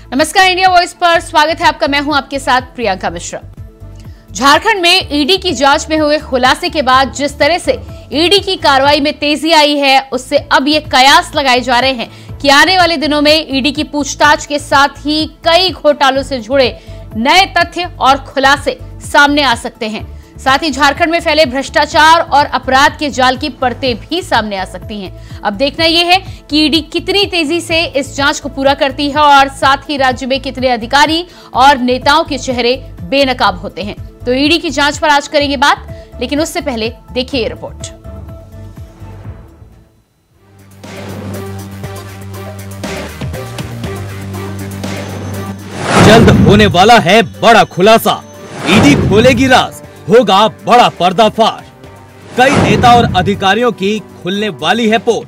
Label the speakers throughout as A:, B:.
A: नमस्कार, India voice पर स्वागत है आपका। मैं हूं आपके साथ प्रियंका मिश्रा। झारखंड में ईडी की जांच में हुए खुलासे के बाद जिस तरह से ईडी की कार्रवाई में तेजी आई है, उससे अब ये कयास लगाए जा रहे हैं कि आने वाले दिनों में ईडी की पूछताछ के साथ ही कई घोटालों से जुड़े नए तथ्य और खुलासे सामने आ सकते हैं। साथ ही झारखंड में फैले भ्रष्टाचार और अपराध के जाल की परतें भी सामने आ सकती हैं। अब देखना यह है कि ईडी कितनी तेजी से इस जांच को पूरा करती है और साथ ही राज्य में कितने अधिकारी और नेताओं के चेहरे बेनकाब होते हैं। तो ईडी की जांच पर आज करेंगे बात, लेकिन उससे पहले देखिए ये रिपोर्ट।
B: जल्द होने वाला है बड़ा खुलासा, ईडी खोलेगी राज, होगा बड़ा पर्दाफाश। कई नेता और अधिकारियों की खुलने वाली है पोल।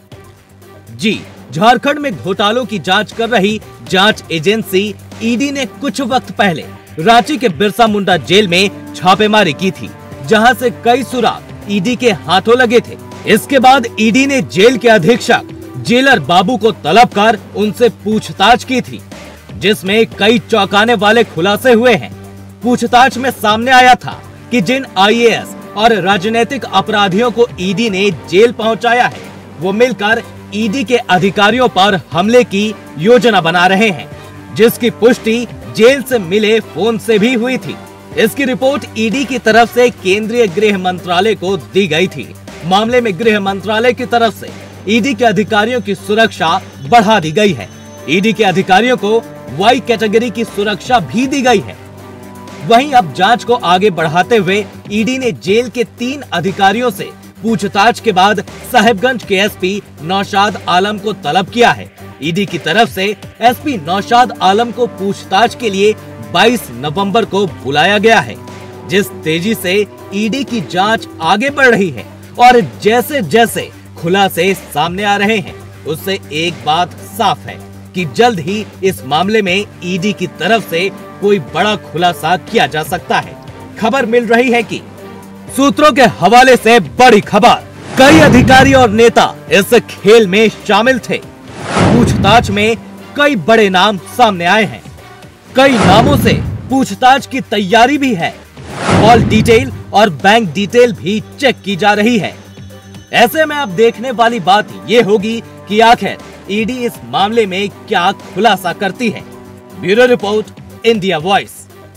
B: जी, झारखंड में घोटालों की जांच कर रही जांच एजेंसी ईडी ने कुछ वक्त पहले रांची के बिरसा मुंडा जेल में छापेमारी की थी, जहां से कई सुराग ईडी के हाथों लगे थे। इसके बाद ईडी ने जेल के अधीक्षक जेलर बाबू को तलब कर उनसे पूछताछ की थी, जिसमें कई चौंकाने वाले खुलासे हुए हैं। पूछताछ में सामने आया था कि जिन आईएएस और राजनीतिक अपराधियों को ईडी ने जेल पहुंचाया है, वो मिलकर ईडी के अधिकारियों पर हमले की योजना बना रहे हैं, जिसकी पुष्टि जेल से मिले फोन से भी हुई थी। इसकी रिपोर्ट ईडी की तरफ से केंद्रीय गृह मंत्रालय को दी गई थी। मामले में गृह मंत्रालय की तरफ से ईडी के अधिकारियों की सुरक्षा बढ़ा दी गई है। ईडी के अधिकारियों को वाई कैटेगरी की सुरक्षा भी दी गई है। वहीं अब जांच को आगे बढ़ाते हुए ईडी ने जेल के 3 अधिकारियों से पूछताछ के बाद साहिबगंज के एसपी नौशाद आलम को तलब किया है। ईडी की तरफ से एसपी नौशाद आलम को पूछताछ के लिए 22 नवंबर को बुलाया गया है। जिस तेजी से ईडी की जांच आगे बढ़ रही है और जैसे जैसे खुलासे सामने आ रहे हैं, उससे एक बात साफ है कि जल्द ही इस मामले में ईडी की तरफ से कोई बड़ा खुलासा किया जा सकता है। खबर मिल रही है कि सूत्रों के हवाले से बड़ी खबर, कई अधिकारी और नेता इस खेल में शामिल थे। पूछताछ में कई बड़े नाम सामने आए हैं। कई नामों से पूछताछ की तैयारी भी है। कॉल डिटेल और बैंक डिटेल भी चेक की जा रही है। ऐसे में अब देखने वाली बात ये होगी कि आखिर ईडी इस मामले में क्या खुलासा करती है। Bureau report, India voice.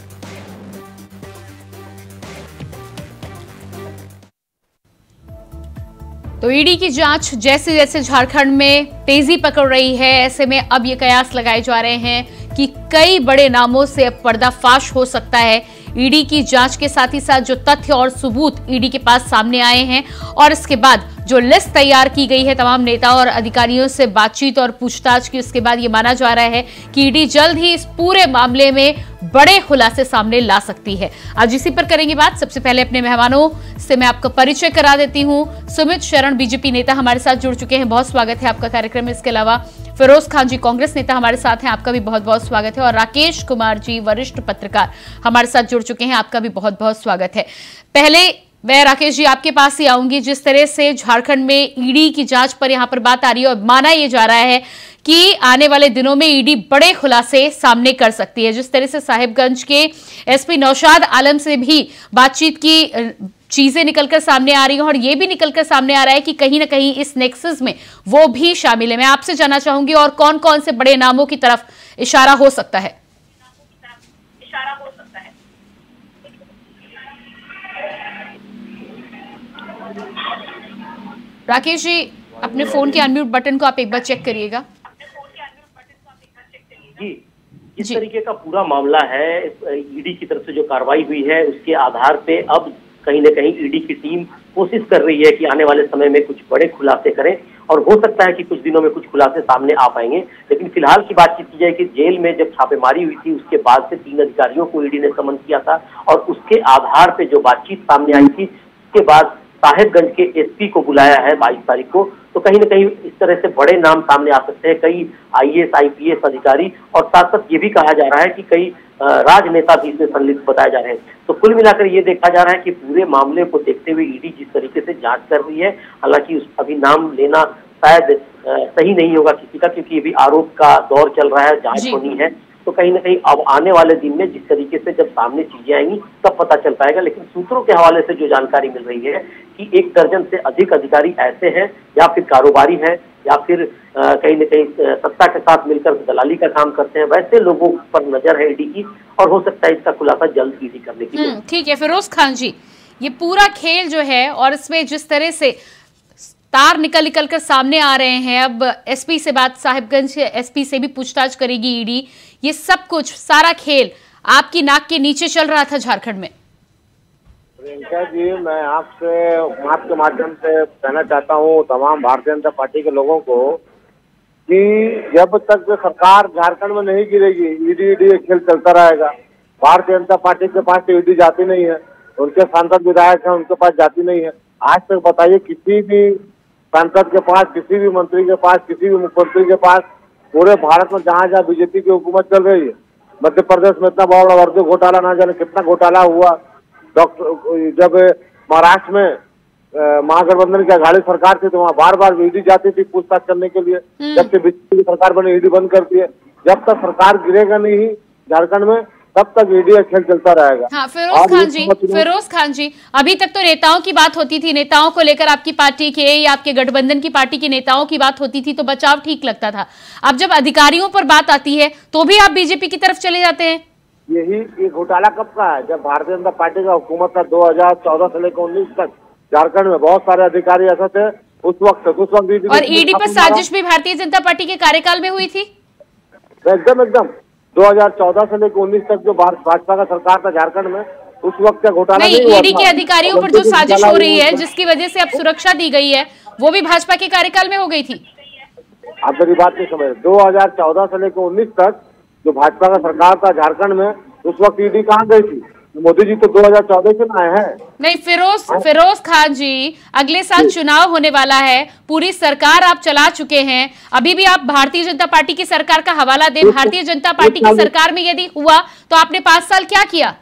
A: तो ईडी की जांच जैसे जैसे झारखंड में तेजी पकड़ रही है, ऐसे में अब ये कयास लगाए जा रहे हैं कि कई बड़े नामों से अब पर्दाफाश हो सकता है। ईडी की जांच के साथ ही साथ जो तथ्य और सबूत ईडी के पास सामने आए हैं और इसके बाद जो लिस्ट तैयार की गई है तमाम नेता और अधिकारियों से बातचीत और पूछताछ की, उसके बाद ये माना जा रहा है कि ईडी जल्द ही इस पूरे मामले में बड़े खुलासे सामने ला सकती है। आज इसी पर करेंगे बात। सबसे पहले अपने मेहमानों से मैं आपका परिचय करा देती हूँ। सुमित शरण बीजेपी नेता हमारे साथ जुड़ चुके हैं, बहुत स्वागत है आपका कार्यक्रम में। इसके अलावा फिरोज खान जी कांग्रेस नेता हमारे साथ हैं, आपका भी बहुत बहुत स्वागत है। और राकेश कुमार जी वरिष्ठ पत्रकार हमारे साथ जुड़ चुके हैं, आपका भी बहुत बहुत स्वागत है। पहले मैं राकेश जी आपके पास ही आऊंगी। जिस तरह से झारखंड में ईडी की जांच पर यहां पर बात आ रही है और माना यह जा रहा है कि आने वाले दिनों में ईडी बड़े खुलासे सामने कर सकती है। जिस तरह से साहिबगंज के एसपी नौशाद आलम से भी बातचीत की चीजें निकलकर सामने आ रही हैं और ये भी निकलकर सामने आ रहा है कि कहीं ना कहीं इस नेक्सस में वो भी शामिल है। मैं आपसे जानना चाहूंगी और कौन कौन से बड़े नामों की तरफ इशारा हो सकता है। राकेश जी, अपने फोन के अनम्यूट बटन को आप एक बार चेक करिएगा।
C: जी, इस तरीके का पूरा मामला है। ईडी की तरफ से जो कार्रवाई हुई है, उसके आधार पे अब कहीं न कहीं ईडी की टीम कोशिश कर रही है कि आने वाले समय में कुछ बड़े खुलासे करें और हो सकता है कि कुछ दिनों में कुछ खुलासे सामने आ पाएंगे। लेकिन फिलहाल की बातचीत की जाए कि जेल में जब छापेमारी हुई थी, उसके बाद से 3 अधिकारियों को ईडी ने समन किया था और उसके आधार पे जो बातचीत सामने आई थी, उसके बाद साहिबगंज के एसपी को बुलाया है 22 तारीख को। तो कहीं न कहीं इस तरह से बड़े नाम सामने आ सकते हैं, कई आईएएस आईपीएस अधिकारी, और साथ साथ ये भी कहा जा रहा है कि कई राजनेता भी इसमें संलिप्त बताए जा रहे हैं। तो कुल मिलाकर ये देखा जा रहा है कि पूरे मामले को देखते हुए ईडी जिस तरीके से जांच कर रही है, हालांकि अभी नाम लेना शायद सही नहीं होगा किसी का, क्योंकि अभी आरोप का दौर चल रहा है, जांच होनी है। तो कहीं ना कहीं अब आने वाले दिन में जिस तरीके से जब सामने चीजें आएंगी तब पता चल पाएगा। लेकिन सूत्रों के हवाले से जो जानकारी मिल रही है कि 1 दर्जन से अधिक अधिकारी ऐसे हैं या फिर कारोबारी हैं या फिर कहीं न कहीं सत्ता के साथ मिलकर दलाली का काम करते हैं, वैसे लोगों पर नजर है ईडी की, और हो सकता है इसका खुलासा जल्द ईडी करने की।
A: ठीक है फिरोज खान जी, ये पूरा खेल जो है और इसमें जिस तरह से तार निकल कर सामने आ रहे हैं, अब एसपी से बात, साहिबगंज एसपी से भी पूछताछ करेगी ईडी, ये सब कुछ सारा खेल आपकी नाक के नीचे चल रहा था झारखंड में।
D: प्रियंका जी, मैं आपके माध्यम से कहना चाहता हूँ तमाम भारतीय जनता पार्टी के लोगों को कि जब तक सरकार झारखंड में नहीं गिरेगी, ईडी खेल चलता रहेगा। भारतीय जनता पार्टी के पास तो ईडी जाती नहीं है, उनके सांसद विधायक हैं, उनके पास जाती नहीं है। आज तक बताइए किसी भी सांसद के पास, किसी भी मंत्री के पास, किसी भी मुख्यमंत्री के पास, पूरे भारत में जहाँ जहाँ बीजेपी की हुकूमत चल रही है, मध्य प्रदेश में इतना बड़ा वर्दी घोटाला, ना जाने कितना घोटाला हुआ। जब महाराष्ट्र में महागठबंधन की अघाड़ी सरकार थी तो वहाँ बार बार ईडी जाती थी पूछताछ करने के लिए। जब से बीजेपी की सरकार बनी ईडी बंद कर दी है। जब तक सरकार गिरेगा नहीं झारखंड में तब तक ईडी खेल चलता रहेगा।
A: हाँ, फिरोज खान जी, अभी तक तो नेताओं की बात होती थी, नेताओं को लेकर आपकी पार्टी के या आपके गठबंधन की पार्टी के नेताओं की बात होती थी तो बचाव ठीक लगता था। अब जब अधिकारियों पर बात आती है तो भी आप बीजेपी की तरफ चले जाते हैं।
D: ये घोटाला कब का है? जब भारतीय जनता पार्टी का हुकूमत था 2014 से लेकर 19 तक झारखंड में बहुत सारे अधिकारी ऐसे थे उस वक्त
A: और ईडी पर साजिश भी भारतीय जनता पार्टी के कार्यकाल में हुई थी।
D: एकदम 2014 से लेकर 19 तक जो भाजपा का सरकार था झारखंड में, उस वक्त का घोटाला
A: नहीं, ईडी के अधिकारियों पर जो साजिश हो रही है जिसकी वजह से अब सुरक्षा दी गई है, वो भी भाजपा के कार्यकाल में हो गई थी।
D: आप मेरी बात नहीं समझ। 2014 से लेकर 19 तक जो भाजपा का सरकार था झारखंड में, उस वक्त ईडी कहाँ गई थी? मोदी जी तो 2014 से आए हैं।
A: नहीं फिरोज खान जी, अगले साल चुनाव होने वाला है, पूरी सरकार आप चला चुके हैं, अभी भी आप भारतीय जनता पार्टी की सरकार का हवाला दें। भारतीय जनता पार्टी की सरकार में यदि हुआ तो आपने 5 साल क्या किया?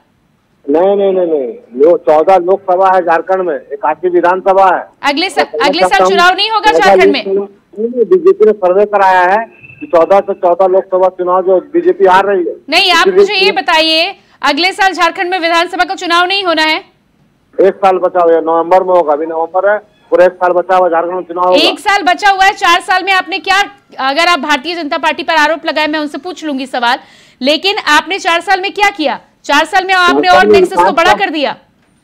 A: नहीं,
D: 14 लोकसभा है झारखंड में, 81 विधानसभा है।
A: अगले साल चुनाव नहीं होगा झारखंड में?
D: बीजेपी ने सर्वे कराया है 14 से 14 लोकसभा चुनाव जो बीजेपी हार रही है।
A: नहीं, आप मुझे ये बताइए, अगले साल झारखंड में विधानसभा का चुनाव नहीं होना है?
D: 1 साल बचा हुआ है, नवंबर में होगा। अभी नवंबर है, पूरे 1 साल बचा हुआ झारखंड में चुनाव होगा।
A: 1 साल बचा हुआ है, 4 साल में आपने क्या, अगर आप भारतीय जनता पार्टी पर आरोप लगाए, मैं उनसे पूछ लूंगी सवाल, लेकिन आपने 4 साल में क्या किया? 4 साल में आपने और नेक्सस को बड़ा कर दिया।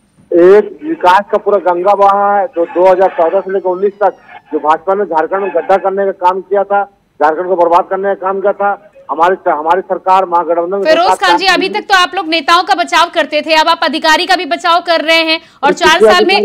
D: एक विकास का पूरा गंगा बहा है जो 2014 से लेकर 19 तक जो भाजपा ने झारखंड में गड्ढा करने का काम किया था, झारखंड को बर्बाद करने का काम किया था हमारी सरकार महागठबंधन।
A: फिरोज खान जी, अभी तक तो आप लोग नेताओं का बचाव करते थे, अब आप अधिकारी का भी बचाव कर रहे हैं, और 4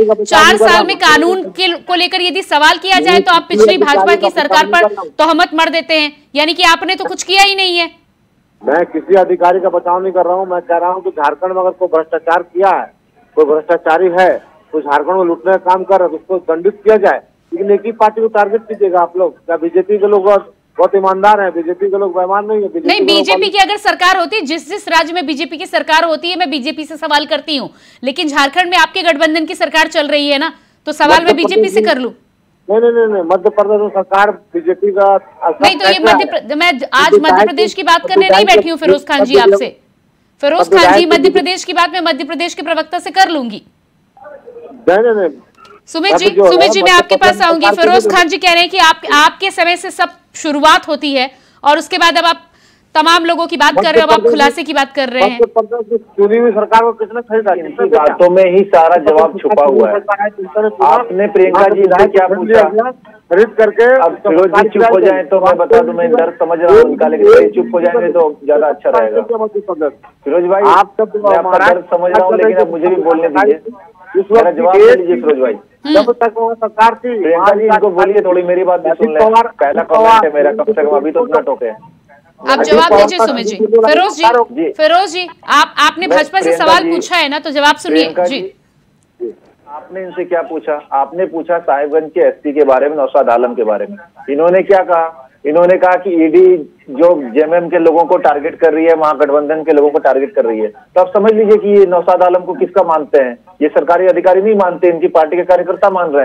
A: साल में कानून को लेकर यदि सवाल किया जाए तो आप पिछली भाजपा की सरकार पर तोहमत मर देते हैं, यानी कि आपने तो कुछ किया ही नहीं है।
D: मैं किसी अधिकारी का बचाव नहीं कर रहा हूँ, मैं कह रहा हूँ कि झारखंड में अगर कोई भ्रष्टाचार किया है, कोई भ्रष्टाचारी है, तो झारखंड में लूटने का काम कर रहा है, उसको दंडित किया जाए। लेकिन एक ही पार्टी को टारगेट कीजिएगा आप लोग। क्या बीजेपी के लोग बहुत ईमानदार हैं? बीजेपी के लोग बेईमान नहीं है।
A: नहीं, बीजेपी की अगर सरकार होती, जिस राज्य में बीजेपी की सरकार होती है, मैं बीजेपी से सवाल करती हूँ, लेकिन झारखंड में आपके गठबंधन की सरकार चल रही है ना, तो सवाल मैं बीजेपी से कर लूं?
D: नहीं, मध्य प्रदेश में सरकार बीजेपी का
A: नहीं, तो ये मैं आज मध्य प्रदेश की बात करने नहीं बैठी हूँ फिरोज खान जी आपसे। फिरोज खान जी, मध्य प्रदेश की बात मैं मध्य प्रदेश के प्रवक्ता से कर लूंगी।
D: नहीं,
A: सुमित जी मैं आपके पास आऊंगी। फिरोज खान जी कह रहे हैं कि आपके समय से सब शुरुआत होती है और उसके बाद अब आप तमाम लोगों की बात कर रहे हो, अब आप खुलासे की बात कर रहे हैं।
D: चुनी हुई सरकार को किसने खरीदा?
E: इन बातों में ही सारा जवाब छुपा हुआ है। आपने प्रियंका जी से क्या पूछा?
D: खरीद करके
E: अब फिरोज जी चुप हो जाए तो मैं बता दूं, मैं डर समझ रहा हूँ उनका, लेकिन चुप हो जाएंगे तो ज्यादा अच्छा रहेगा। फिरोज भाई, आप आपका डर समझ रहा हूँ, लेकिन अब मुझे भी बोलने दीजिए, जवाब दे दीजिए फिरोज भाई।
D: जब तक वो सरकार थी,
E: प्रियंका जी इनको बोलिए, थोड़ी मेरी बात भी सुन लें। पहला कमेंट है मेरा, कम से कम अभी तो इतना टोके।
A: आप जवाब दीजिए सुमित जी। फिरोज जी आपने भाजपा से सवाल पूछा है ना, तो जवाब सुनिए जी।
E: आपने इनसे क्या पूछा? आपने पूछा साहिबगंज के एसपी के बारे में, नौशाद आलम के बारे में। इन्होंने क्या कहा? इन्होंने कहा कि ईडी जो जेएमएम के लोगों को टारगेट कर रही है, महागठबंधन के लोगों को टारगेट कर रही है। तो आप समझ लीजिए कि ये नौशाद आलम को किसका मानते हैं? ये सरकारी अधिकारी नहीं मानते, इनकी पार्टी के कार्यकर्ता मान रहे हैं।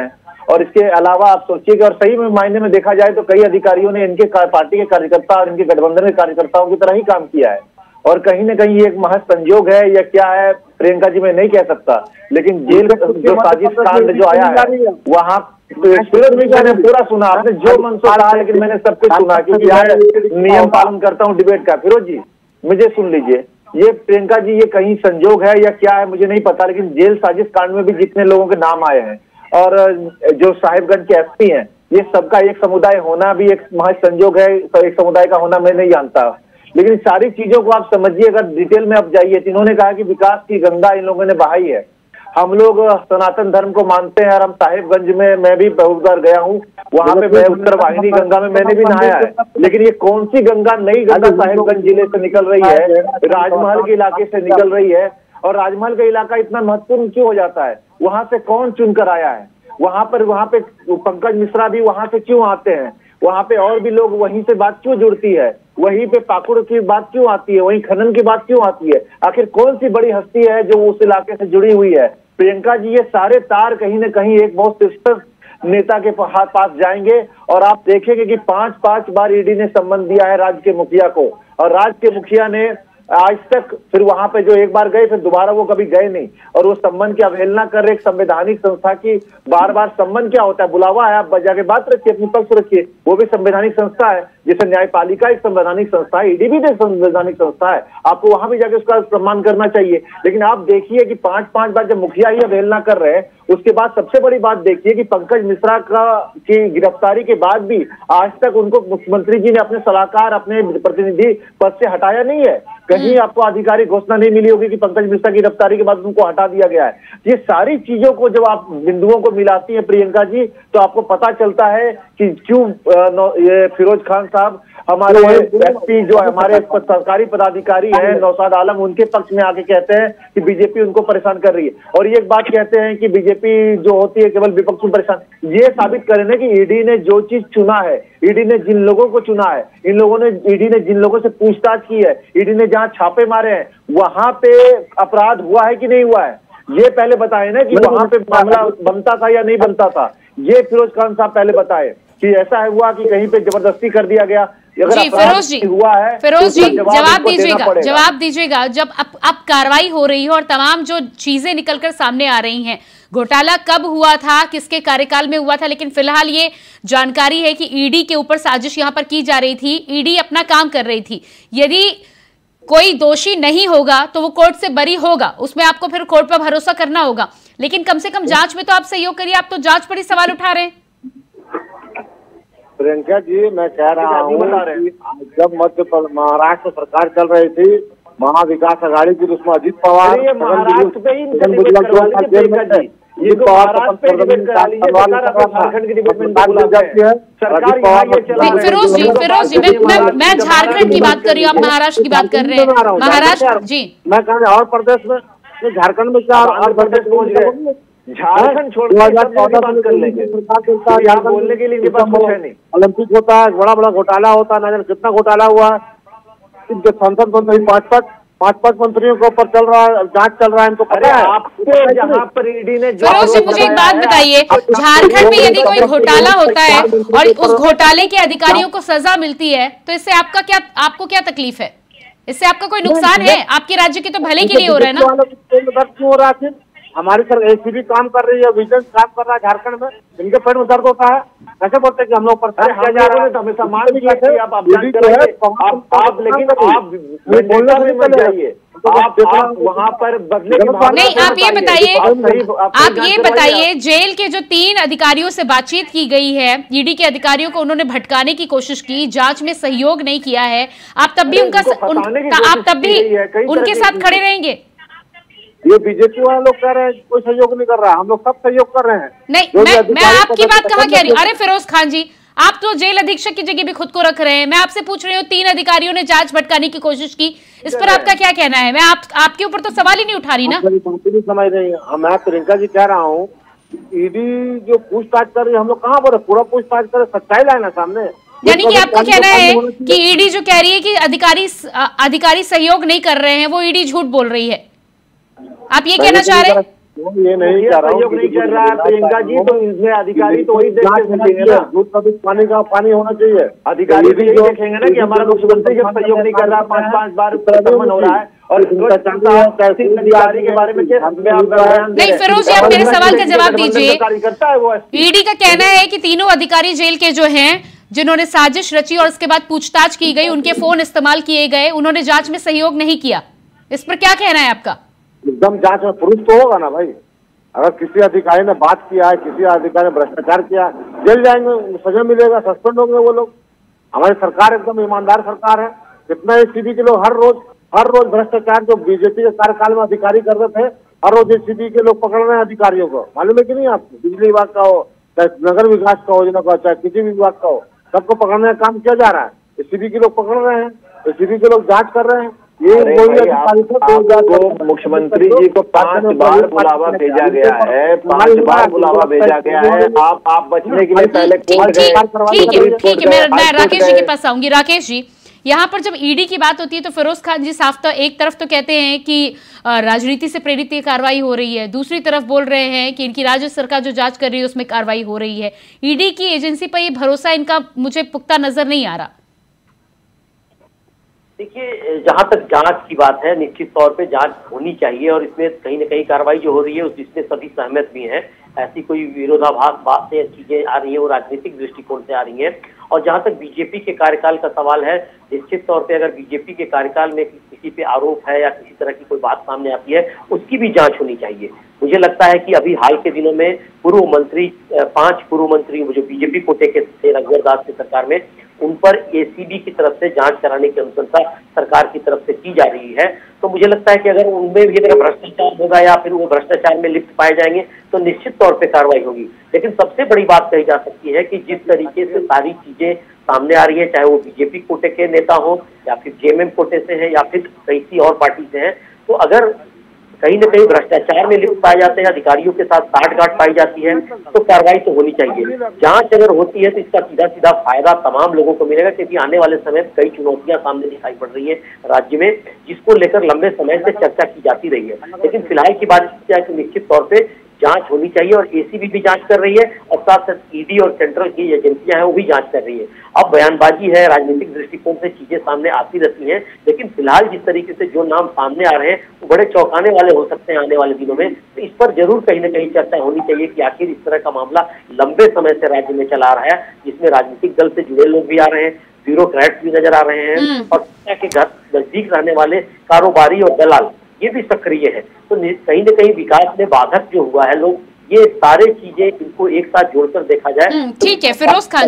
E: और इसके अलावा आप सोचिए कि और सही में मायने में देखा जाए तो कई अधिकारियों ने इनके पार्टी के कार्यकर्ता और इनके गठबंधन के कार्यकर्ताओं की तरह ही काम किया है। और कहीं ना कहीं ये एक महज संजोग है या क्या है प्रियंका जी, मैं नहीं कह सकता, लेकिन जेल जो साजिश कांड जो आया है वहाँ फिरोज भी मैंने पूरा सुना, आपने जो मन से कहा, लेकिन मैंने सब कुछ सुना क्योंकि मैं नियम पालन करता हूँ डिबेट का। फिरोज जी मुझे सुन लीजिए, ये प्रियंका जी ये कहीं संजोग है या क्या है मुझे नहीं पता, लेकिन जेल साजिश कांड में भी जितने लोगों के नाम आए हैं और जो साहिबगंज के एसपी हैं, ये सबका एक समुदाय होना भी एक महज संजोग है, एक समुदाय का होना मैं नहीं जानता। लेकिन सारी चीजों को आप समझिए, अगर डिटेल में आप जाइए तो इन्होंने कहा कि विकास की गंगा इन लोगों ने बहाई है। हम लोग सनातन धर्म को मानते हैं और हम साहिबगंज में मैं भी बहुत बार गया हूँ, वहां पे मैं उत्तर वाहिनी गंगा में मैंने भी नहाया है। लेकिन ये कौन सी गंगा, नई गंगा साहिबगंज जिले से निकल रही है, राजमहल के इलाके से निकल रही है। और राजमहल का इलाका इतना महत्वपूर्ण क्यों हो जाता है? वहां से कौन चुनकर आया है? वहां पे पंकज मिश्रा भी वहां से क्यों आते हैं? वहां पे और भी लोग, वहीं से बात क्यों जुड़ती है? वहीं पे पाकुड़ की बात क्यों आती है? वहीं खनन की बात क्यों आती है? आखिर कौन सी बड़ी हस्ती है जो उस इलाके से जुड़ी हुई है? प्रियंका जी ये सारे तार कहीं ना कहीं एक बहुत शीर्ष नेता के पास जाएंगे और आप देखेंगे कि 5-5 बार ईडी ने सम्मन दिया है राज्य के मुखिया को, और राज्य के मुखिया ने आज तक फिर वहां पे जो एक बार गए फिर दोबारा वो कभी गए नहीं, और वो सम्मन की अवहेलना कर रहे एक संवैधानिक संस्था की। बार बार सम्मन क्या होता है? बुलावा है, आप जाके बात रखिए, अपनी पक्ष रखिए, वो भी संवैधानिक संस्था है। जैसे न्यायपालिका एक संवैधानिक संस्था है, ईडी भी एक संवैधानिक संस्था है, आपको वहां भी जाके उसका सम्मान करना चाहिए। लेकिन आप देखिए कि 5-5 बार जब मुखिया ही अवहेलना कर रहे हैं, उसके बाद सबसे बड़ी बात देखिए कि पंकज मिश्रा की गिरफ्तारी के बाद भी आज तक उनको मुख्यमंत्री जी ने अपने सलाहकार, अपने प्रतिनिधि पद से हटाया नहीं है। कहीं आपको आधिकारिक घोषणा नहीं मिली होगी कि पंकज मिश्रा की गिरफ्तारी के बाद उनको हटा दिया गया है। ये सारी चीजों को जब आप बिंदुओं को मिलाती हैं प्रियंका जी, तो आपको पता चलता है कि क्यों ये फिरोज खान साहब, हमारे एसपी जो हमारे सरकारी पदाधिकारी हैं नौशाद आलम, उनके पक्ष में आके कहते हैं कि बीजेपी उनको परेशान कर रही है। और ये एक बात कहते हैं कि बीजेपी जो होती है केवल विपक्ष को परेशान। ये साबित करें ना कि ईडी ने जो चीज चुना है, ईडी ने जिन लोगों को चुना है, ईडी ने जिन लोगों से पूछताछ की है, ईडी ने जहां छापे मारे हैं, वहां पे अपराध हुआ है कि नहीं हुआ है, ये पहले बताए ना कि वहां पे मामला बनता था या नहीं बनता था। ये फिरोज खान साहब पहले बताए कि ऐसा है हुआ कि कहीं पे जबरदस्ती कर दिया गया।
A: जी फिरोज जी,
E: हुआ है,
A: फिरोज जी जवाब दीजिएगा। जब अब कार्रवाई हो रही है और तमाम जो चीजें निकलकर सामने आ रही हैं, घोटाला कब हुआ था, किसके कार्यकाल में हुआ था, लेकिन फिलहाल ये जानकारी है कि ईडी के ऊपर साजिश यहां पर की जा रही थी, ईडी अपना काम कर रही थी। यदि कोई दोषी नहीं होगा तो वो कोर्ट से बरी होगा, उसमें आपको फिर कोर्ट पर भरोसा करना होगा। लेकिन कम से कम जांच में तो आप सहयोग करिए, आप तो जांच पर ही सवाल उठा रहे हैं।
D: प्रियंका जी मैं कह रहा हूँ जब महाराष्ट्र सरकार चल रही थी, महाविकास आघाड़ी की, उसमें अजित पवार
E: महाराष्ट्र पे ही
A: फिरोज जी मैं झारखंड की बात कर रही हूँ, आप महाराष्ट्र की बात कर रहे हैं। महाराष्ट्र जी,
D: मैं कह रहा और प्रदेश में, झारखंड में क्या और प्रदेश पहुंच गए?
E: झारखंड छोड़ 2014 कर लेंगे, बोलने के लिए कुछ है नहीं।
D: ओलंपिक होता है, बड़ा बड़ा घोटाला होता है, कितना घोटाला हुआ है, इनके संसद मंत्री 5-5 मंत्रियों के ऊपर चल रहा है, जांच चल रहा है, इनको पता है।
E: आपको जहाँ पर ईडी ने
A: फिरोज जी मुझे एक बात बताइए, झारखंड में यदि कोई घोटाला होता है और उस घोटाले के अधिकारियों को सजा मिलती है, तो इससे आपको क्या तकलीफ है? इससे आपका कोई नुकसान है? आपके राज्य के तो भले के लिए हो रहा है ना।
D: क्यों हो रहा है? हमारी सर एसीबी काम कर रही है, विजिलेंस काम कर रहा है झारखंड में, इनके पेट में दर्द होता है, कैसे बोलते हैं कि हम लोग पर
E: हमेशा मान लीजिए आप लेकिन आप बोलने में मत जाइए, आप वहाँ पर बदले की भावना
A: नहीं। आप ये बताइए जेल के जो 3 अधिकारियों से बातचीत की गई है, ईडी के अधिकारियों को उन्होंने भटकाने की कोशिश की, जांच में सहयोग नहीं किया है, आप तब भी उनके साथ खड़े रहेंगे?
D: ये बीजेपी वाले लोग कह रहे हैं कोई सहयोग नहीं कर रहा, हम लोग सब सहयोग कर रहे हैं।
A: नहीं, मैं आपकी बात कहाँ कह रही हूँ? अरे फिरोज खान जी, आप तो जेल अधीक्षक की जगह भी खुद को रख रहे हैं। मैं आपसे पूछ रही हूँ 3 अधिकारियों ने जांच भटकाने की कोशिश की, इस पर आपका क्या कहना है? मैं आपके ऊपर तो सवाल ही नहीं उठा रही ना।
D: समझ रही हूँ मैं, प्रियंका जी कह रहा हूँ ईडी जो पूछताछ कर रही है, हम लोग कहाँ बोले पूरा पूछताछ करे, सच्चाई लाए ना सामने।
A: यानी कि आपका कहना है कि ईडी जो कह रही है कि अधिकारी सहयोग नहीं कर रहे हैं, वो ईडी झूठ बोल रही है, आप ये कहना चाह रहे हैं?
D: ये नहीं कह रहा हूँ,
E: सहयोग नहीं कर रहा है प्रियंका जी, तो इसमें अधिकारी तो वही देख के समझेंगे ना,
D: दूध का भी पानी का पानी होना चाहिए।
E: अधिकारी भी यही देखेंगे ना कि हमारा मुख्यमंत्री जब सहयोग नहीं कर रहा, 5-5 बार समन हो रहा है, और अधिकारी के बारे में
A: नहीं फिरोज जी, आप मेरे सवाल का जवाब दीजिए।
E: करता है वो
A: ईडी का कहना है कि तीनों अधिकारी जेल के जो हैं, जिन्होंने साजिश रची और उसके बाद पूछताछ की गई, उनके फोन इस्तेमाल किए गए, उन्होंने जांच में सहयोग नहीं किया। इस पर क्या कहना है आपका?
D: एकदम जांच में प्रूफ तो होगा ना भाई। अगर किसी अधिकारी ने बात किया है, किसी अधिकारी ने भ्रष्टाचार किया, जेल जाएंगे, सजा मिलेगा, सस्पेंड होंगे वो लोग। हमारी सरकार एकदम ईमानदार सरकार है। कितना एसीबी के लोग हर रोज भ्रष्टाचार जो बीजेपी के कार्यकाल में अधिकारी कर रहे थे, हर रोज एसीबी के लोग पकड़ रहे हैं अधिकारियों को। मालूम है कि नहीं आपको? बिजली विभाग का हो, चाहे नगर विकास का योजना का, चाहे किसी भी विभाग का हो, सबको पकड़ने का काम किया जा रहा है। एसीबी के लोग पकड़ रहे हैं, एसीबी के लोग जांच कर रहे हैं। ये
E: आपको मुख्यमंत्री जी को 5 बार बुलावा भेजा गया है, 5 बार बुलावा भेजा गया है। आप बचने के लिए पहले
A: ठीक है, मैं राकेश जी के पास आऊंगी। राकेश जी, यहाँ पर जब ईडी की बात होती है तो फिरोज खान जी साफ तो एक तरफ तो कहते हैं कि राजनीति से प्रेरित ये कार्रवाई हो रही है, दूसरी तरफ बोल रहे हैं कि इनकी राज्य सरकार जो जांच कर रही है उसमें कार्रवाई हो रही है। ईडी की एजेंसी पर ये भरोसा इनका मुझे पुख्ता नजर नहीं आ रहा।
C: देखिए, जहां तक जांच की बात है, निश्चित तौर पे जांच होनी चाहिए और इसमें कहीं न कहीं कार्रवाई जो हो रही है जिसमें सभी सहमत भी हैं। ऐसी कोई विरोधाभास बातें चीजें आ रही है वो राजनीतिक दृष्टिकोण से आ रही है। और जहां तक बीजेपी के कार्यकाल का सवाल है, निश्चित तौर पे अगर बीजेपी के कार्यकाल में किसी पे आरोप है या किसी तरह की कोई बात सामने आती है, उसकी भी जांच होनी चाहिए। मुझे लगता है कि अभी हाल के दिनों में 5 पूर्व मंत्री जो बीजेपी कोटे के थे रघुवर दास की सरकार में, उन पर एसीबी की तरफ से जांच कराने की अनुशंसा सरकार की तरफ से की जा रही है। तो मुझे लगता है कि अगर उनमें भी अगर भ्रष्टाचार होगा या फिर वो भ्रष्टाचार में लिप्त पाए जाएंगे तो निश्चित तौर पे कार्रवाई होगी। लेकिन सबसे बड़ी बात कही जा सकती है कि जिस तरीके से सारी चीजें सामने आ रही है, चाहे वो बीजेपी कोटे के नेता हो या फिर जेएमएम कोटे से है या फिर किसी और पार्टी से है, तो अगर कहीं न कहीं भ्रष्टाचार में लिप्त पाए जाते हैं, अधिकारियों के साथ साठगांठ पाई जाती है, तो कार्रवाई तो होनी चाहिए। जांच अगर होती है तो इसका सीधा सीधा फायदा तमाम लोगों को मिलेगा, क्योंकि आने वाले समय में कई चुनौतियां सामने दिखाई पड़ रही है राज्य में, जिसको लेकर लंबे समय से चर्चा की जाती रही है। लेकिन फिलहाल की बात क्या है कि निश्चित तौर पर जांच होनी चाहिए और एसीबी भी जांच कर रही है और साथ साथ ईडी और सेंट्रल की एजेंसियां हैं वो भी जांच कर रही है। अब बयानबाजी है, राजनीतिक दृष्टिकोण से चीजें सामने आती रहती हैं, लेकिन फिलहाल जिस तरीके से जो नाम सामने आ रहे हैं वो बड़े चौंकाने वाले हो सकते हैं आने वाले दिनों में। तो इस पर जरूर कहीं न कहीं चर्चा होनी चाहिए कि आखिर इस तरह का मामला लंबे समय से राज्य में चला आ रहा है, जिसमें राजनीतिक दल से जुड़े लोग भी आ रहे हैं, ब्यूरोक्रेट्स भी नजर आ रहे हैं और के घर नजदीक रहने वाले कारोबारी और दलाल ये भी सक्रिय है। तो कहीं न कहीं विकास में बाधक जो हुआ है, लोग ये सारे चीजें इनको एक साथ जोड़कर देखा जाए।
A: ठीक है फिरोज खान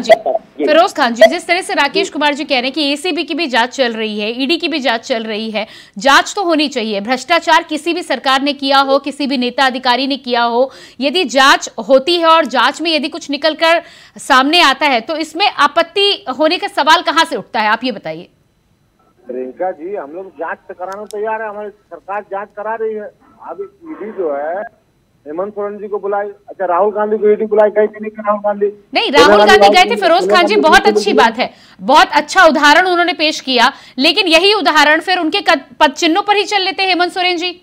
A: जी, जिस तरह से राकेश कुमार जी कह रहे हैं कि एसीबी की भी जांच चल रही है, ईडी की भी जांच चल रही है, जांच तो होनी चाहिए। भ्रष्टाचार किसी भी सरकार ने किया हो, किसी भी नेता अधिकारी ने किया हो, यदि जांच होती है और जांच में यदि कुछ निकलकर सामने आता है तो इसमें आपत्ति होने का सवाल कहां से उठता है, आप ये बताइए।
D: प्रियंका जी, हम लोग जांच कराना तैयार है, हमारी सरकार जांच करा रही है। अब ईडी जो है हेमंत सोरेन जी को बुलाई, अच्छा राहुल गांधी को ईडी बुलाई, गई थी नहीं राहुल गांधी?
A: नहीं, राहुल गांधी गए थे फिरोज खान जी, बहुत अच्छी बात है, बहुत अच्छा उदाहरण उन्होंने पेश किया, लेकिन यही उदाहरण फिर उनके पद चिन्हों पर ही चल लेते हेमंत सोरेन जी।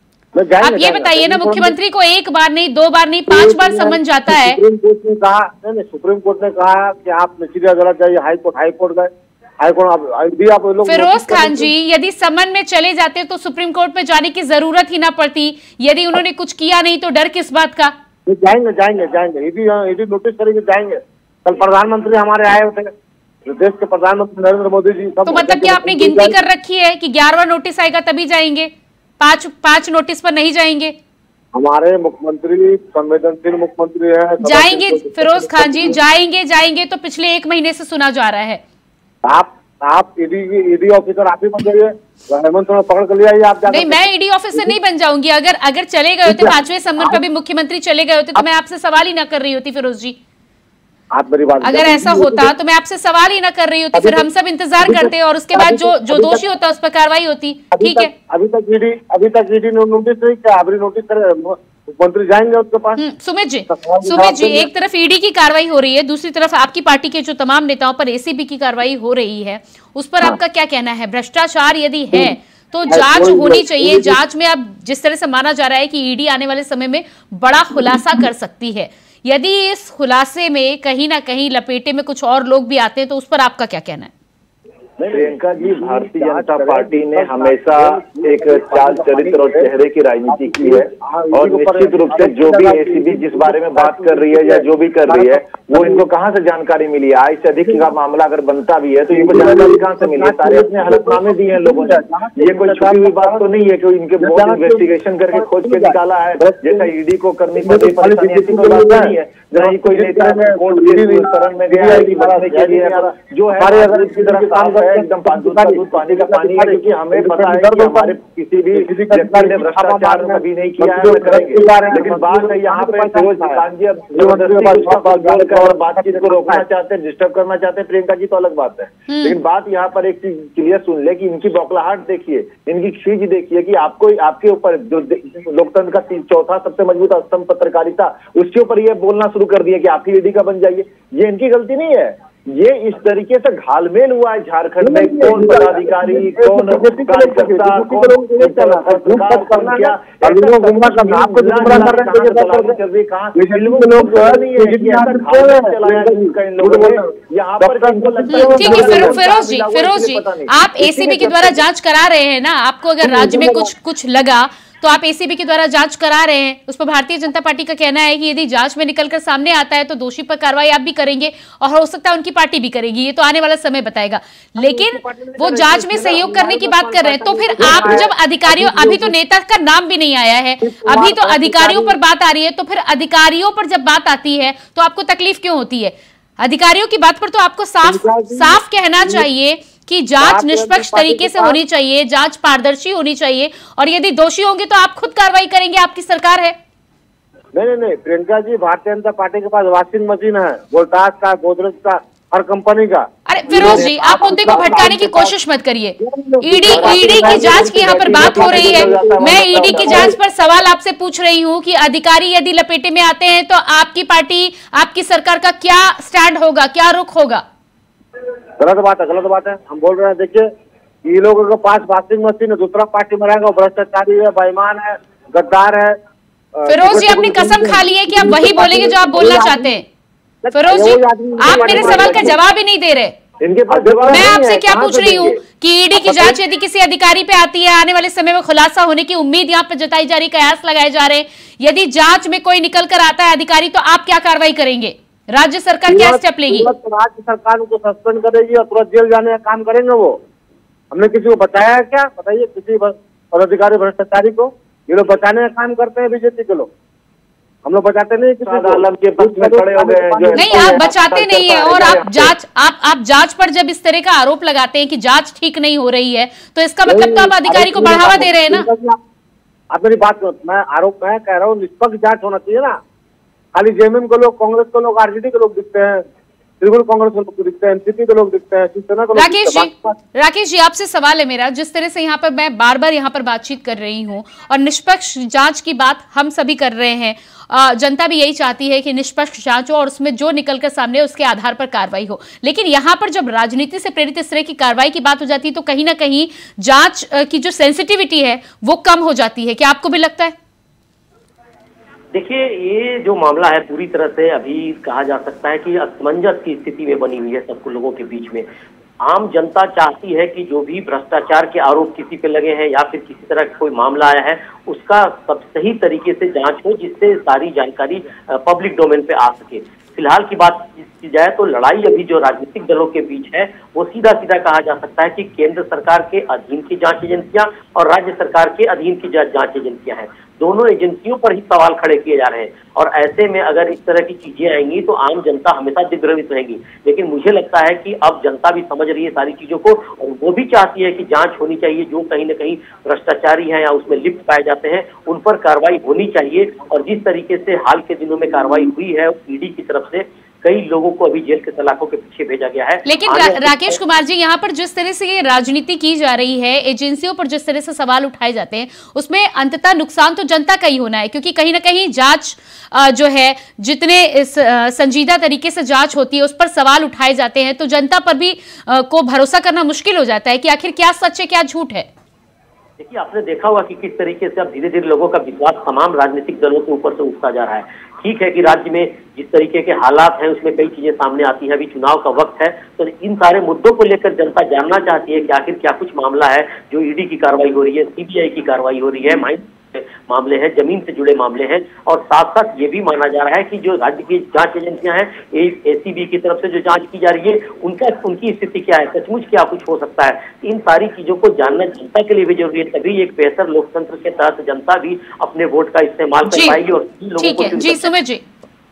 A: आप ये बताइए ना, मुख्यमंत्री को 1 बार नहीं 2 बार नहीं 5 बार समन जाता है।
D: सुप्रीम कोर्ट ने कहा कि आप निचली अदालत जाइए, हाईकोर्ट गए,
A: फिरोज खान जी, यदि समन में चले जाते तो सुप्रीम कोर्ट में जाने की जरूरत ही ना पड़ती। यदि उन्होंने कुछ किया नहीं तो डर किस बात का?
D: जाएंगे ईडी नोटिस करेंगे, जाएंगे। कल प्रधानमंत्री हमारे आए थे, देश के प्रधानमंत्री नरेंद्र मोदी जी।
A: तो मतलब कि आपने गिनती कर रखी है कि 11वां नोटिस आएगा तभी जाएंगे, 5 नोटिस पर नहीं जाएंगे?
D: हमारे मुख्यमंत्री संवेदनशील मुख्यमंत्री है।
A: जाएंगे फिरोज खान जी, जाएंगे तो पिछले 1 महीने से सुना जा रहा है।
D: आप ईडी ऑफिसर आप ही बन जाइए, हेमंत सोरेन पकड़ कर ले आइए आप।
A: नहीं, मैं ईडी ऑफिसर नहीं बन जाऊंगी। अगर चले गए होते 5वें समन पर भी मुख्यमंत्री चले गए होते तो मैं आपसे सवाल ही ना कर रही होती फिरोज जी।
D: आप मेरी बात,
A: अगर ऐसा होता तो मैं आपसे सवाल ही ना कर रही होती, फिर हम सब इंतजार करते और उसके बाद जो दोषी होता उस पर कार्रवाई होती। ठीक है,
D: अभी तक ईडी ने नोटिस नहीं किया, अभी नोटिस करे मुख्यमंत्री जाएंगे उसके पास।
A: सुमित जी, एक तरफ ईडी की कार्रवाई हो रही है, दूसरी तरफ आपकी पार्टी के जो तमाम नेताओं पर एसीबी की कार्रवाई हो रही है, उस पर आपका क्या कहना है? भ्रष्टाचार यदि है तो जांच होनी चाहिए। जांच में अब जिस तरह से माना जा रहा है कि ईडी आने वाले समय में बड़ा खुलासा कर सकती है, यदि इस खुलासे में कहीं ना कहीं लपेटे में कुछ और लोग भी आते हैं तो उस पर आपका क्या कहना है?
E: प्रियंका जी, भारतीय जनता पार्टी ने हमेशा एक चाल चरित्र और चेहरे की राजनीति की है और निश्चित रूप से जो भी एसीबी जिस बारे में बात कर रही है या जो भी कर रही है वो इनको कहां से जानकारी मिली है? आज से अधिक का मामला अगर बनता भी है तो इनको जानकारी कहां से मिली है? सारे अपने हलफनामे दिए हैं लोगों ने। ये कोई छुपी हुई बात तो नहीं है कि इनके बहुत इन्वेस्टिगेशन करके खोज के निकाला है जैसा ईडी को करनी पड़ती परेशानी, ऐसी कोई बात नहीं है। जहाँ कोई नेता कोर्ट के शरण में गया है कि बढ़ाने के लिए जो है अगर इसकी तरफ काम कर एकदम पानी का पानी है, क्योंकि हमें पता है कि हमारे किसी भी व्यक्ति ने भ्रष्टाचार कभी नहीं किया है, करेंगे। लेकिन बात है यहाँ पे फिरोज खान जी जबरदस्ती और बातचीत को रोकना चाहते हैं, डिस्टर्ब करना चाहते हैं प्रियंका जी, तो अलग बात है। लेकिन बात यहाँ पर एक चीज क्लियर सुन ले कि इनकी बौखलाहट देखिए, इनकी खींच देखिए कि आपको आपके ऊपर जो लोकतंत्र का चौथा सबसे मजबूत स्तंभ पत्रकारिता, उसके ऊपर ये बोलना शुरू कर दिया कि आप ही ईडी का बन जाइए। ये इनकी गलती नहीं है, ये इस तरीके से घालमेल हुआ है झारखंड में। कौन पदाधिकारी, कौन कार्यकर्ता, यहाँ पर
A: ठीक है फिरोज जी, आप एसीबी के द्वारा जांच करा रहे हैं ना? आपको अगर राज्य में कुछ लगा तो आप एसीबी के द्वारा जांच करा रहे हैं, उस पर भारतीय जनता पार्टी का कहना है कि यदि जांच में निकलकर सामने आता है तो दोषी पर कार्रवाई आप भी करेंगे और हो सकता है उनकी पार्टी भी करेगी, ये तो आने वाला समय बताएगा। लेकिन वो जांच में सहयोग करने की बात कर रहे हैं, तो फिर आप जब अधिकारियों, अभी तो नेता का नाम भी नहीं आया है, अभी तो अधिकारियों पर बात आ रही है, तो फिर अधिकारियों पर जब बात आती है तो आपको तकलीफ क्यों होती है? अधिकारियों की बात पर तो आपको साफ कहना चाहिए कि जांच निष्पक्ष तरीके से होनी चाहिए, जांच पारदर्शी होनी चाहिए, और यदि दोषी होंगे तो आप खुद कार्रवाई करेंगे, आपकी सरकार है।
D: नहीं प्रियंका जी, भारतीय जनता पार्टी के पास वॉशिंग मशीन है, वोल्टास का, गोदरेज का, हर कंपनी का।
A: अरे फिरोज जी, आप मुद्दे को भटकाने की कोशिश मत करिए। ईडी की जांच की यहाँ पर बात हो रही है, मैं ईडी की जांच पर सवाल आपसे पूछ रही हूँ कि अधिकारी यदि लपेटे में आते हैं तो आपकी पार्टी, आपकी सरकार का क्या स्टैंड होगा, क्या रुख होगा?
D: गलत बात है। हम बोल रहे हैं, देखिए ये लोगों के पास वॉशिंग मशीन है, दूसरा पार्टी में रहेगा, भ्रष्टाचारी है, बेईमान है, गद्दार है।
A: फिरोज जी, अपनी कसम खा ली है कि आप वही बोलेंगे जो आप बोलना चाहते हैं। फिरोज जी, आप मेरे सवाल का जवाब ही नहीं दे रहे। मैं आपसे क्या पूछ रही हूँ कि ईडी की जांच यदि किसी अधिकारी पे आती है, आने वाले समय में खुलासा होने की उम्मीद यहाँ पर जताई जा रही, कयास लगाए जा रहे हैं, यदि जांच में कोई निकल कर आता है अधिकारी, तो आप क्या कार्रवाई करेंगे? राज्य सरकार क्या स्टेप लेगी?
D: राज्य सरकार उनको सस्पेंड करेगी और तुरंत जेल जाने का काम करेंगे वो। हमने किसी को बताया है क्या? बताइए किसी पदाधिकारी भ्रष्टाचारी को? ये लोग बचाने का काम करते हैं बीजेपी के लोग, हम लोग बचाते नहीं।
E: के पक्ष में खड़े हो गए
A: नहीं, आप बचाते नहीं है, और आप जांच पर जब इस तरह का आरोप लगाते हैं कि जांच ठीक नहीं हो रही है, तो इसका मतलब तो आप अधिकारी को बढ़ावा दे रहे हैं ना?
D: आप मेरी बात करो, मैं आरोप मैं कह रहा हूँ निष्पक्ष जांच होना चाहिए ना। खाली जेएमएम के लोग, कांग्रेस के लोग, आरजेडी के लोग दिखते हैं, तृणमूल कांग्रेस के लोग दिखते हैं, एनसीपी के लोग दिखते हैं, शिवसेना के लोग।
A: राकेश जी, आपसे सवाल है मेरा, जिस तरह से यहाँ पर मैं बार बार यहाँ पर बातचीत कर रही हूँ और निष्पक्ष जांच की बात हम सभी कर रहे हैं, जनता भी यही चाहती है कि निष्पक्ष जांच हो और उसमें जो निकलकर सामने उसके आधार पर कार्रवाई हो, लेकिन यहाँ पर जब राजनीति से प्रेरित इस तरह की कार्रवाई की बात हो जाती है तो कहीं ना कहीं जांच की जो सेंसिटिविटी है वो कम हो जाती है। क्या आपको भी लगता है?
C: देखिए, ये जो मामला है पूरी तरह से अभी कहा जा सकता है कि असमंजस की स्थिति में बनी हुई है सबको लोगों के बीच में। आम जनता चाहती है कि जो भी भ्रष्टाचार के आरोप किसी पे लगे हैं या फिर किसी तरह का कोई मामला आया है उसका सब सही तरीके से जांच हो, जिससे सारी जानकारी पब्लिक डोमेन पे आ सके। फिलहाल की बात की जाए तो लड़ाई अभी जो राजनीतिक दलों के बीच है वो सीधा सीधा कहा जा सकता है कि केंद्र सरकार के अधीन की जांच एजेंसियां और राज्य सरकार के अधीन की जांच एजेंसियां हैं। दोनों एजेंसियों पर ही सवाल खड़े किए जा रहे हैं और ऐसे में अगर इस तरह की चीजें आएंगी तो आम जनता हमेशा दिग्भ्रमित रहेगी। लेकिन मुझे लगता है कि अब जनता भी समझ रही है सारी चीजों को और वो भी चाहती है कि जांच होनी चाहिए। जो कहीं न कहीं भ्रष्टाचारी हैं या उसमें लिप्त पाए जाते हैं उन पर कार्रवाई होनी चाहिए। और जिस तरीके से हाल के दिनों में कार्रवाई हुई है ईडी की तरफ से, कई लोगों को अभी जेल के सलाखों के पीछे भेजा गया है।
A: लेकिन राकेश कुमार जी, यहाँ पर जिस तरह से ये राजनीति की जा रही है, एजेंसियों पर जिस तरह से सवाल उठाए जाते हैं, उसमें अंततः नुकसान तो जनता का ही होना है, क्योंकि कहीं ना कहीं जांच जो है, जितने संजीदा तरीके से जांच होती है उस पर सवाल उठाए जाते हैं, तो जनता पर भी को भरोसा करना मुश्किल हो जाता है कि आखिर क्या सच है क्या झूठ है।
C: देखिए, आपने देखा होगा कि किस तरीके से अब धीरे धीरे लोगों का विश्वास तमाम राजनीतिक दलों के ऊपर से उठता जा रहा है। ठीक है कि राज्य में जिस तरीके के हालात हैं उसमें कई चीजें सामने आती हैं, अभी चुनाव का वक्त है, तो इन सारे मुद्दों को लेकर जनता जानना चाहती है कि आखिर क्या कुछ मामला है जो ईडी की कार्रवाई हो रही है, सीबीआई की कार्रवाई हो रही है, मामले हैं, जमीन से जुड़े मामले हैं, और साथ साथ ये भी माना जा रहा है कि जो राज्य की जांच एजेंसियां हैं, एसीबी की तरफ से जो जांच की जा रही है, उनकी स्थिति क्या है, सचमुच क्या कुछ हो सकता है। इन सारी चीजों को जानना जनता के लिए भी जरूरी है, तभी एक बेहतर लोकतंत्र के तहत जनता भी अपने वोट का इस्तेमाल कर पाएगी। और
A: ठीक है जी, सुमित जी।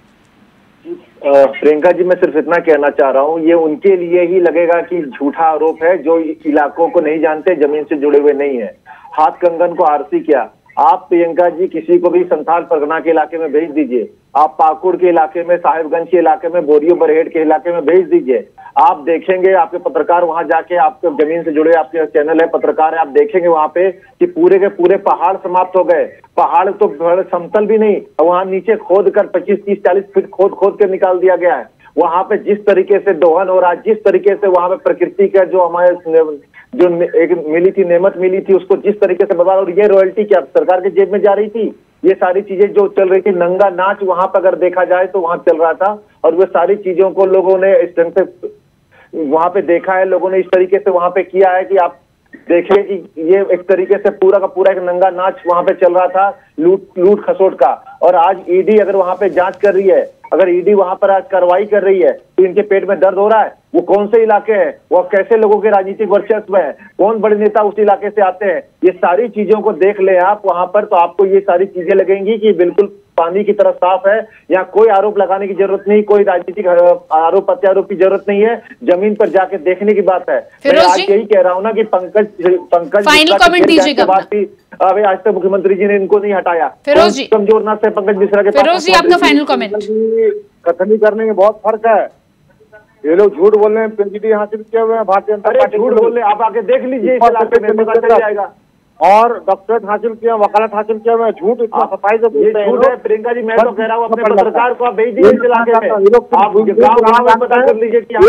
E: प्रियंका जी, मैं सिर्फ इतना कहना चाह रहा हूँ, ये उनके लिए ही लगेगा कि झूठा आरोप है जो इलाकों को नहीं जानते, जमीन से जुड़े हुए नहीं है। हाथ कंगन को आरसी क्या, आप प्रियंका जी किसी को भी संथाल परगना के इलाके में भेज दीजिए, आप पाकुड़ के इलाके में, साहिबगंज के इलाके में, बोरियो बरहेट के इलाके में भेज दीजिए, आप देखेंगे, आपके पत्रकार वहां जाके, आपके जमीन से जुड़े आपके चैनल है, पत्रकार है, आप देखेंगे वहां पे कि पूरे के पूरे पहाड़ समाप्त हो गए। पहाड़ तो समतल भी नहीं, वहां नीचे खोद कर 25, 30, 40 फीट खोद कर निकाल दिया गया है। वहां पे जिस तरीके से दोहन हो रहा है, जिस तरीके से वहां पे प्रकृति का जो हमारे जो एक मिली थी, नेमत मिली थी, उसको जिस तरीके से बर्बाद, और ये रॉयल्टी क्या सरकार के जेब में जा रही थी? ये सारी चीजें जो चल रही थी, नंगा नाच वहां पर अगर देखा जाए तो वहां चल रहा था, और वो सारी चीजों को लोगों ने इस ढंग से वहां पे देखा है, लोगों ने इस तरीके से वहां पे किया है कि आप देखें कि ये एक तरीके से पूरा का पूरा एक नंगा नाच वहां पे चल रहा था, लूट खसोट का। और आज ईडी अगर वहां पे जांच कर रही है, अगर ईडी वहां पर आज कार्रवाई कर रही है, तो इनके पेट में दर्द हो रहा है। वो कौन से इलाके हैं, वो कैसे लोगों के राजनीतिक वर्चस्व है, कौन बड़े नेता उस इलाके से आते हैं, ये सारी चीजों को देख ले आप वहां पर, तो आपको ये सारी चीजें लगेंगी कि बिल्कुल पानी की तरह साफ है। यहाँ कोई आरोप लगाने की जरूरत नहीं, कोई राजनीतिक आरोप प्रत्यारोप की जरूरत नहीं है, जमीन पर जाके देखने की बात है। मैं आज यही कह रहा हूँ ना कि पंकज
A: फाइनल कमेंट दीजिएगा।
E: अभी आज तक मुख्यमंत्री जी ने इनको नहीं हटाया,
A: फिरोज जी
E: कमजोर ना से पंकज मिश्रा के।
A: फिरोज जी, आपका फाइनल कमेंट।
D: कथनी करने में बहुत फर्क है। ये लोग झूठ बोल रहे हैं, पीएचडी हासिल किए हुए हैं भारतीय जनता पार्टी,
E: झूठ बोल रहे हैं, आप आके देख लीजिए इस इलाके में, पता चल जाएगा।
D: और डॉक्टरेट हासिल किया, वकालत हासिल किया, मैं झूठ इतना सफाई से बोलते हैं।
E: झूठ है प्रियंका जी, मैं तो कह रहा हूँ अपने पत्रकार को आप भेज दीजिए इस इलाके में, आप गाँव में पता कर लीजिए कि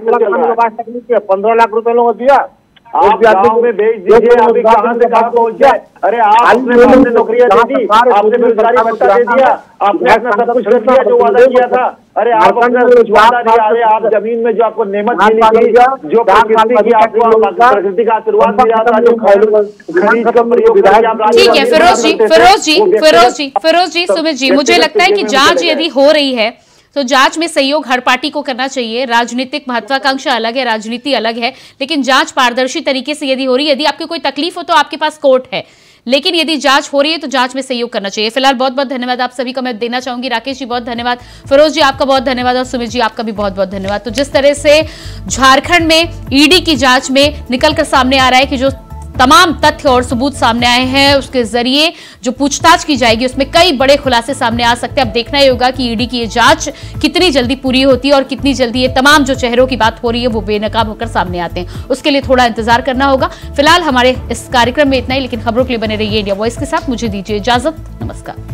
E: 15 लाख रुपए लोगों को दिया, आप गाँव में भेज दीजिए, अभी कहाँ से कहाँ पहुँच जाए। अरे आपने नौकरियां दे दी, आपने बेरोजगारी भत्ता दे दिया, आपने अपना सब कुछ कर दिया जो वादा किया था। अरे आप अपना वादा नहीं, अरे आप जमीन में जो आपको नेमत मिली थी, जो प्रकृति की आपको प्रकृति का आशीर्वाद मिला था, जो खनिज का प्रयोग करके आप।
A: ठीक है फिरोज जी, सुमित जी, मुझे लगता है कि जांच यदि हो रही है तो जांच में सहयोग हर पार्टी को करना चाहिए। राजनीतिक महत्वाकांक्षा अलग है, राजनीति अलग है, लेकिन जांच पारदर्शी तरीके से यदि हो रही है, यदि आपकी कोई तकलीफ हो तो आपके पास कोर्ट है, लेकिन यदि जांच हो रही है तो जांच में सहयोग करना चाहिए। फिलहाल बहुत बहुत धन्यवाद आप सभी का मैं देना चाहूंगी। राकेश जी बहुत धन्यवाद, फिरोज जी आपका बहुत धन्यवाद, और सुमित जी आपका भी बहुत बहुत धन्यवाद। तो जिस तरह से झारखंड में ईडी की जांच में निकलकर सामने आ रहा है कि जो तमाम तथ्य और सबूत सामने आए हैं, उसके जरिए जो पूछताछ की जाएगी उसमें कई बड़े खुलासे सामने आ सकते हैं। अब देखना ही होगा कि ईडी की ये जांच कितनी जल्दी पूरी होती है और कितनी जल्दी ये तमाम जो चेहरों की बात हो रही है वो बेनकाब होकर सामने आते हैं। उसके लिए थोड़ा इंतजार करना होगा। फिलहाल हमारे इस कार्यक्रम में इतना ही, लेकिन खबरों के लिए बने रहिए इंडिया वॉइस के साथ। मुझे दीजिए इजाजत, नमस्कार।